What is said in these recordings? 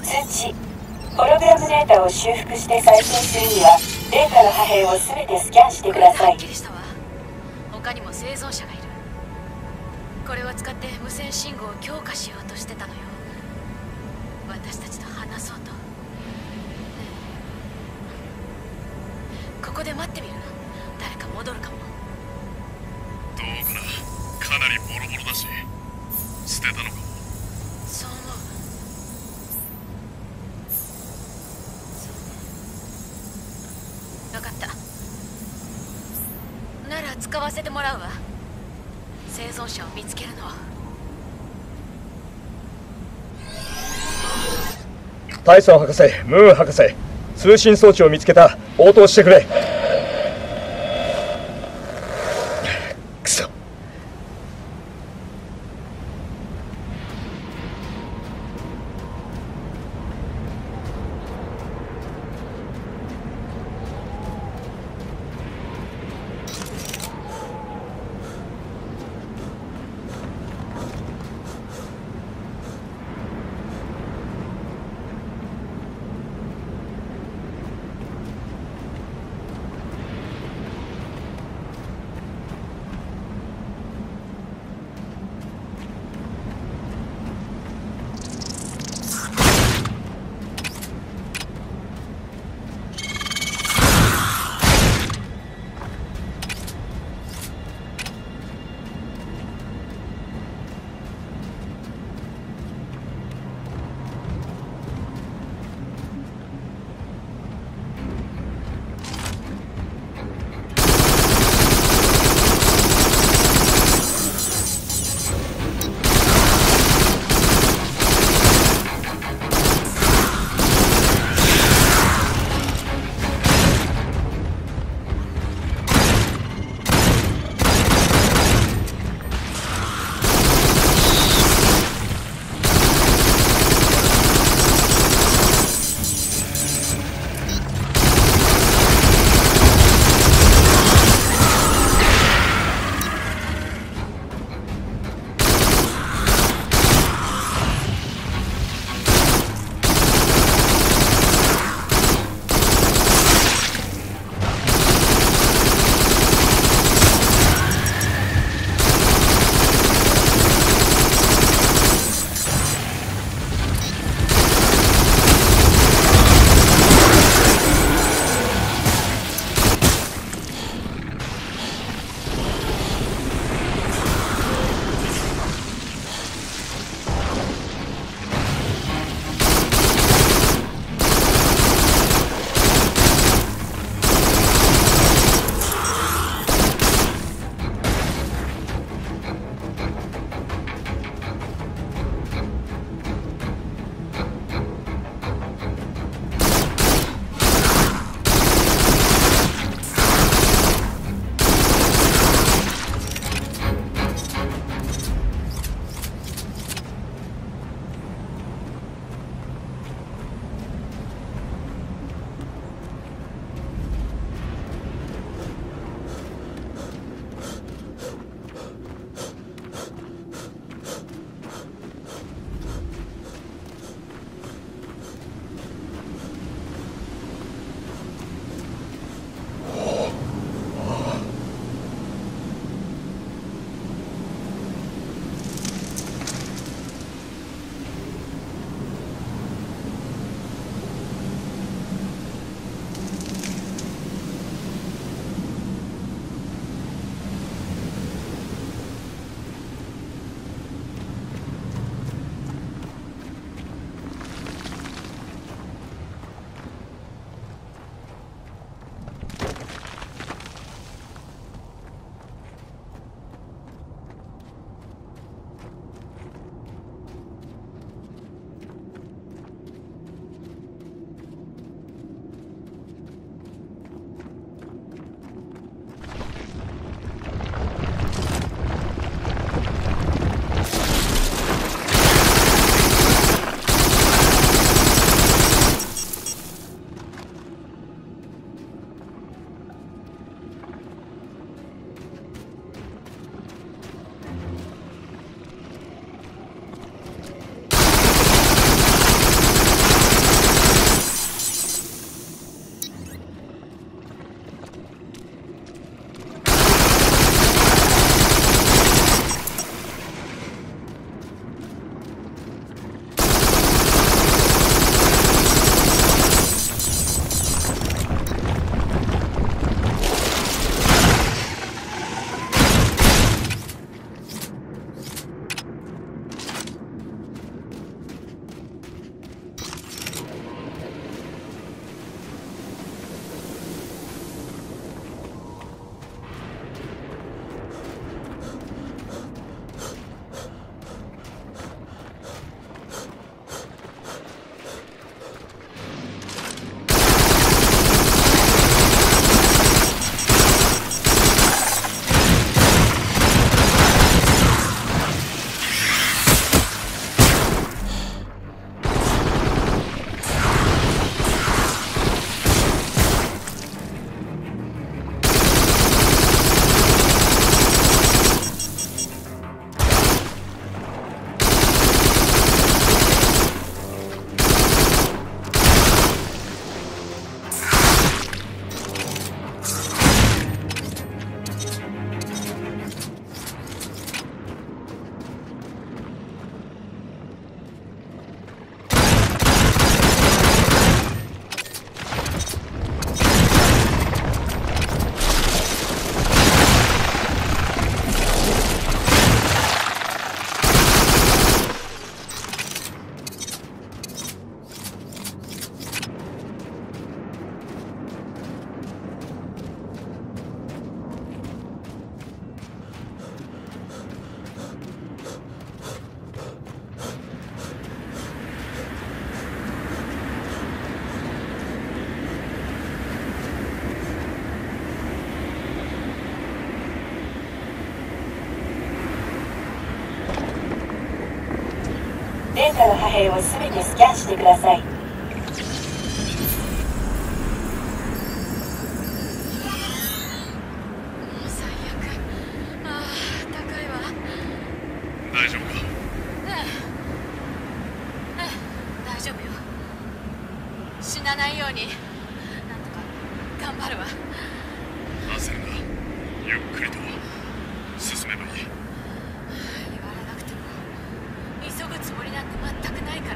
知。ホログラムデータを修復して再生するにはデータの破片を全てスキャンしてください。 はっきりしたわ。他にも生存者がいる。これを使って無線信号を強化しようとしてたのよ。私たちと話そうと。ここで待ってみる。誰か戻るかも。 どうかな。かなりボロボロだし捨てたのかも。 そう思う。分かった。なら使わせてもらうわ。生存者を見つけるの。 タイソン博士、ムーン博士、通信装置を見つけた。応答してくれ。くそ。 下の破片を全てスキャンしてください。 大丈夫か？ 大丈夫よ。死なないようになんとか頑張るわ。 焦るな。ゆっくりと進めばいい。 言われなくても急ぐつもりなんて全くないから。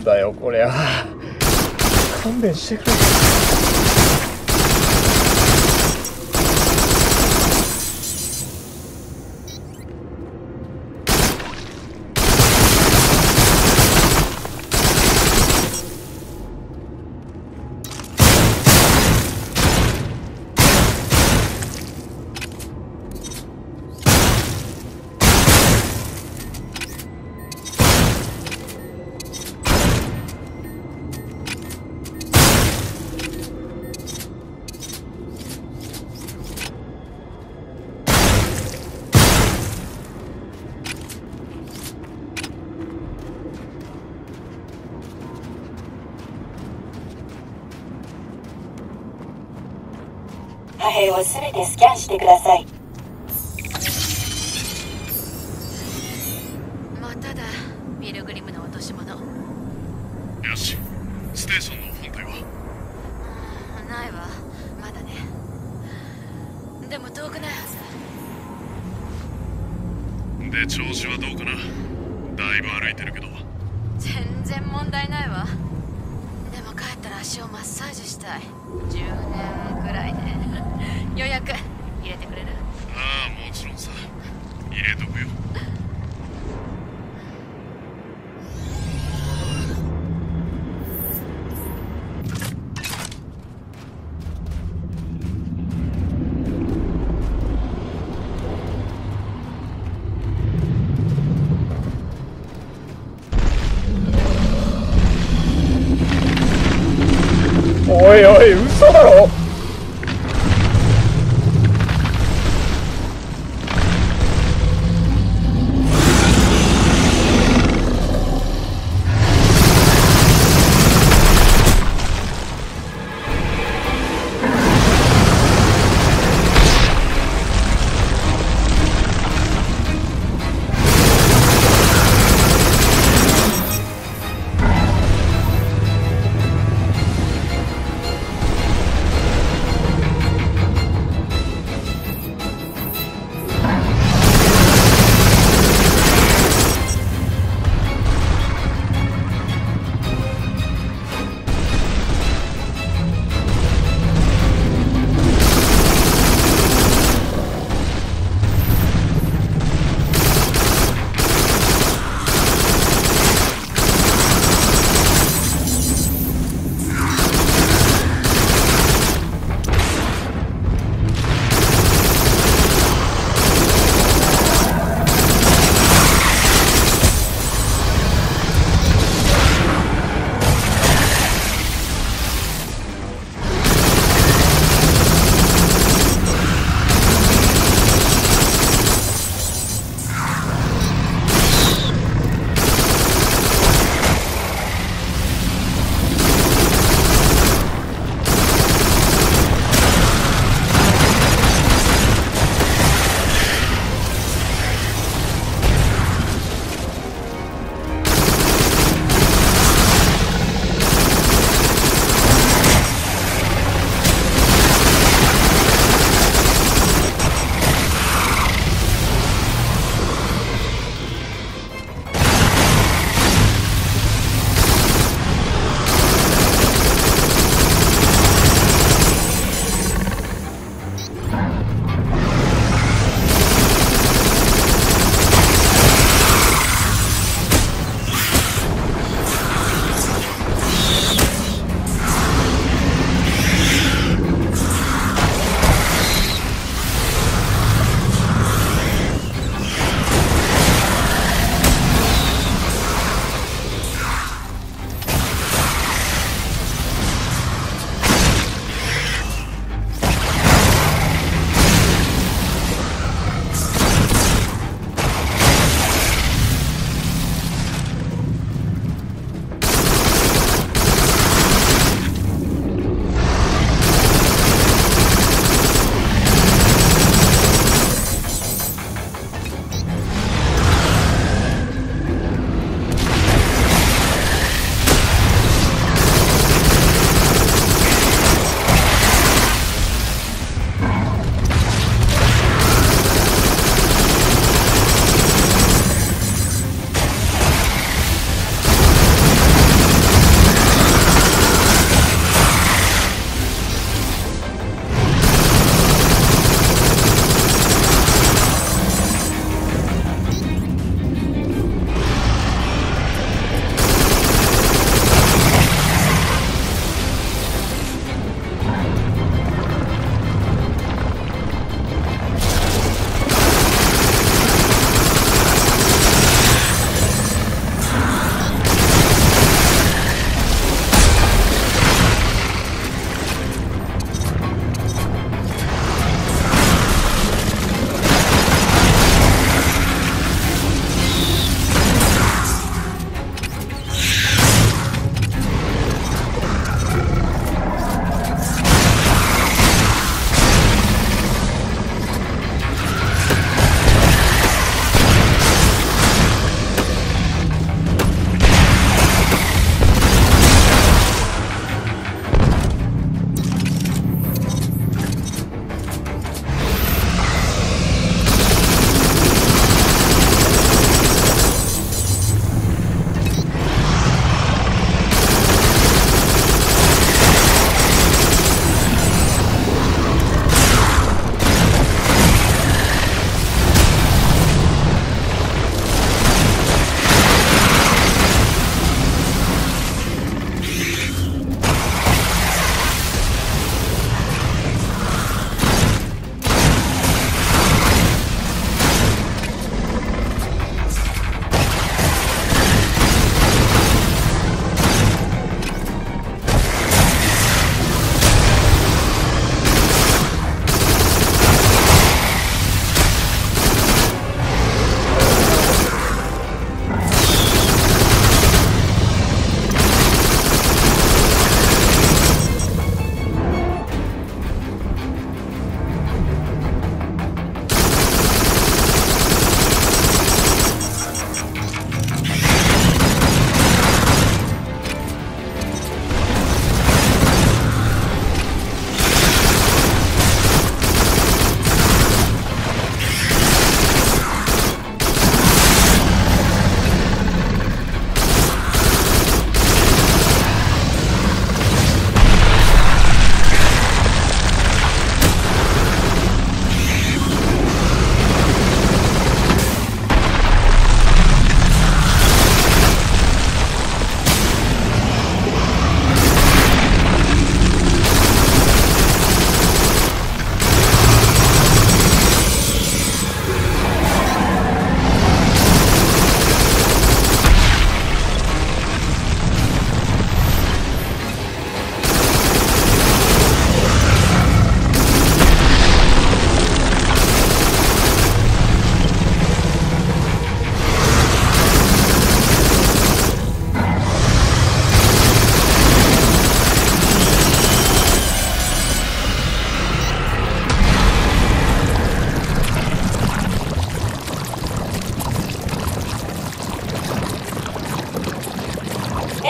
なんだよこりゃ。勘弁してくれ。 破片を全てスキャンしてください。 まただ、ピルグリムの落とし物。 よし、ステーションの本体は？ ないわ、まだね。でも遠くないはず。 で、調子はどうかな？だいぶ歩いてるけど。 全然問題ないわ。でも帰ったら足をマッサージしたい。10年くらいね。予約入れてくれる？ ああ、もちろんさ。入れとくよ。 おいおい、嘘だろ。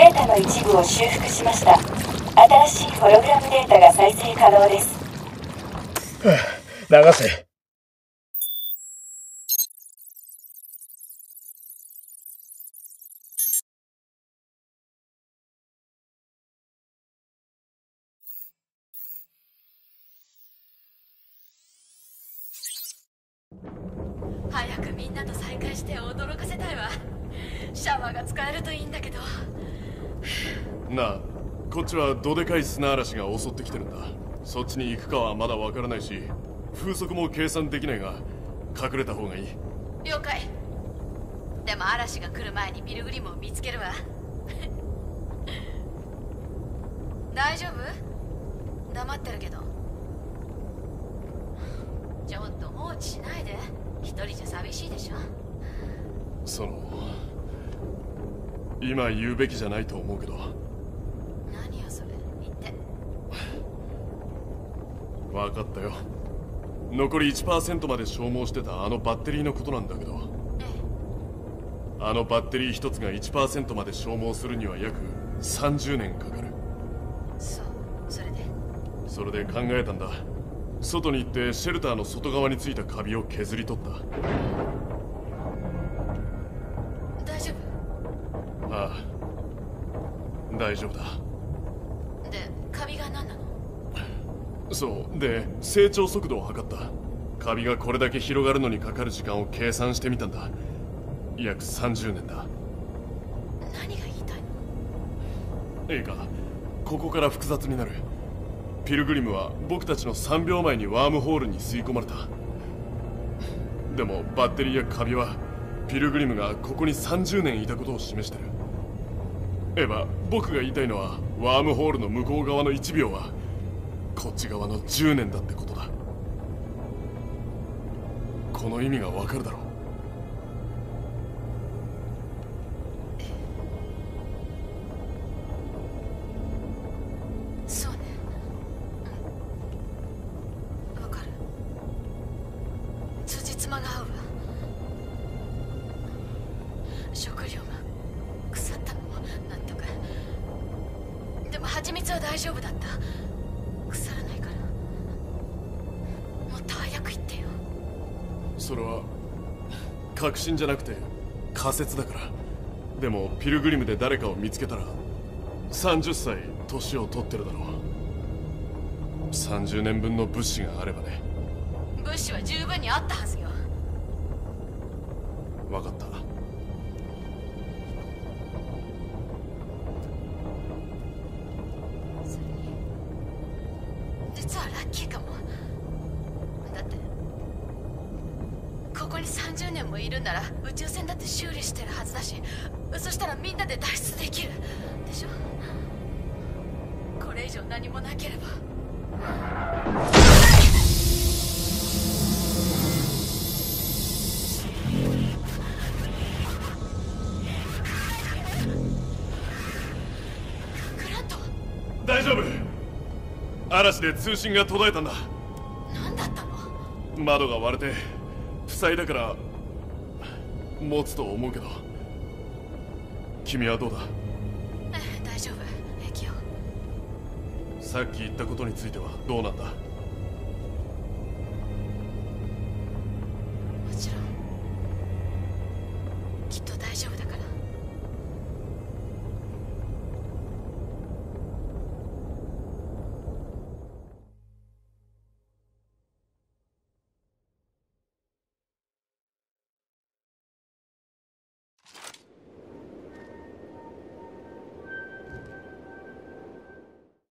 データの一部を修復しました。新しいホログラムデータが再生可能です。 流せ。 早くみんなと再会して驚かせたいわ。シャワーが使えるといいんだけど。 なあ、こっちはどでかい砂嵐が襲ってきてるんだ。そっちに行くかはまだわからないし、風速も計算できないが隠れた方がいい。 了解。でも嵐が来る前にピルグリムを見つけるわ。大丈夫？黙ってるけど。ちょっと放置しないで。一人じゃ寂しいでしょ。 今言うべきじゃないと思うけど。 何よそれ、言って。 分かったよ。残り 1% まで消耗してたあのバッテリーのことなんだけど、あのバッテリー一つが 1% まで消耗するには約30年かかる。 そう、 それで考えたんだ。外に行ってシェルターの外側についたカビを削り取った。 大丈夫？ ああ、大丈夫だ。 で、カビが何なの？ そうで、成長速度を測った。カビがこれだけ広がるのにかかる時間を計算してみたんだ。約30年だ。 何が言いたいの？ ええか、ここから複雑になる。ピルグリムは僕たちの3秒前にワームホールに吸い込まれた。でもバッテリーやカビはピルグリムがここに30年いたことを示してる。エヴァ、僕が言いたいのはワームホールの向こう側の1秒はこっち側の10年だってことだ。この意味がわかるだろう。 そうね。わかる。辻褄が合うわ。食料が腐ったのもなんとか。でも蜂蜜は大丈夫だった。腐らないから。もっと早く言ってよ。 それは確信じゃなくて仮説だから。でもピルグリムで誰かを見つけたら30歳年を取ってるだろう。30年分の物資があればね。 物資は十分にあったはずよ。 分かった。 それに実はラッキーかも。だってここに30年もいるんなら宇宙船だって修理してるはずだし、そしたらみんなで脱出できるでしょ。これ以上何もなければ。グラント。 大丈夫。嵐で通信が途絶えたんだ。 何だったの？ 窓が割れて塞いだから持つと思うけど。君はどうだ？ 大丈夫、平気よ。 さっき言ったことについてはどうなんだ？ もちろんきっと大丈夫だから。